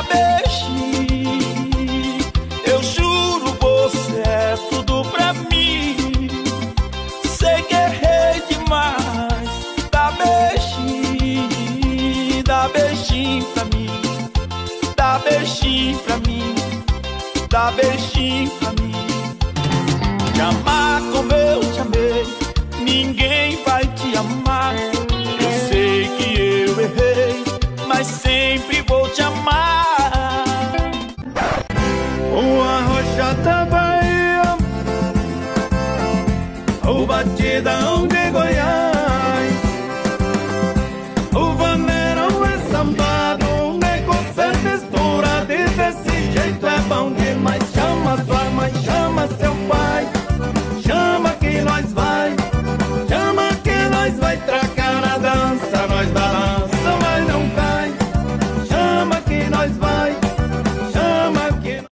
dá beijinho. Eu juro, você é tudo pra mim. Sei que errei demais. Dá beijinho pra mim. Dá beijinho pra mim. Dá beijinho pra mim.